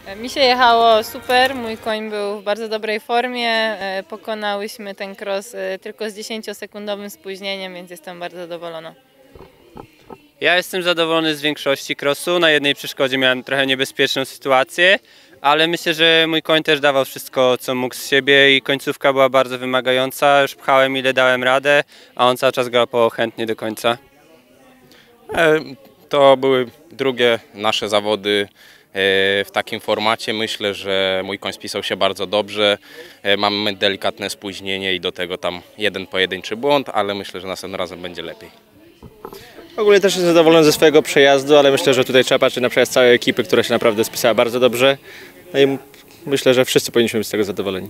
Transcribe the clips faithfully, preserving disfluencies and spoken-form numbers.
Mi się jechało super, mój koń był w bardzo dobrej formie, pokonałyśmy ten cross tylko z dziesięciosekundowym spóźnieniem, więc jestem bardzo zadowolona. Ja jestem zadowolony z większości crossu, na jednej przeszkodzie miałem trochę niebezpieczną sytuację, ale myślę, że mój koń też dawał wszystko, co mógł z siebie i końcówka była bardzo wymagająca, już pchałem ile dałem radę, a on cały czas galopował chętnie do końca. To były drugie nasze zawody w takim formacie. Myślę, że mój koń spisał się bardzo dobrze. Mamy delikatne spóźnienie i do tego tam jeden pojedynczy błąd, ale myślę, że następnym razem będzie lepiej. Ogólnie też jestem zadowolony ze swojego przejazdu, ale myślę, że tutaj trzeba patrzeć na przejazd całej ekipy, która się naprawdę spisała bardzo dobrze. No i myślę, że wszyscy powinniśmy być z tego zadowoleni.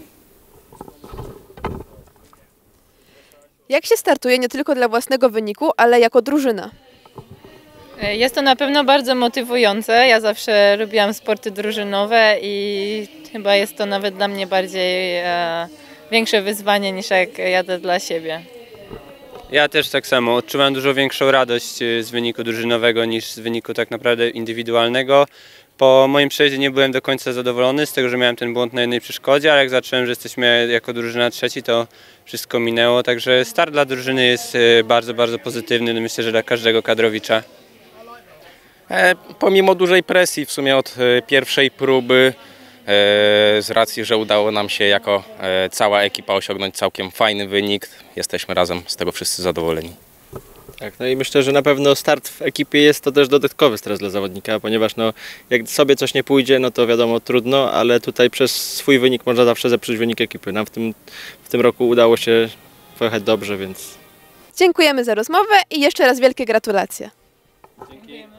Jak się startuje nie tylko dla własnego wyniku, ale jako drużyna? Jest to na pewno bardzo motywujące. Ja zawsze lubiłam sporty drużynowe i chyba jest to nawet dla mnie bardziej e, większe wyzwanie niż jak jadę dla siebie. Ja też tak samo. Odczuwam dużo większą radość z wyniku drużynowego niż z wyniku tak naprawdę indywidualnego. Po moim przejeździe nie byłem do końca zadowolony z tego, że miałem ten błąd na jednej przeszkodzie, ale jak zacząłem, że jesteśmy jako drużyna trzeci, to wszystko minęło. Także start dla drużyny jest bardzo, bardzo pozytywny. Myślę, że dla każdego kadrowicza. E, pomimo dużej presji w sumie od e, pierwszej próby, e, z racji, że udało nam się jako e, cała ekipa osiągnąć całkiem fajny wynik, jesteśmy razem z tego wszyscy zadowoleni. Tak, no i myślę, że na pewno start w ekipie jest to też dodatkowy stres dla zawodnika, ponieważ no, jak sobie coś nie pójdzie, no to wiadomo trudno, ale tutaj przez swój wynik można zawsze zepsuć wynik ekipy. Nam w tym, w tym roku udało się pojechać dobrze, więc... Dziękujemy za rozmowę i jeszcze raz wielkie gratulacje. Dziękujemy.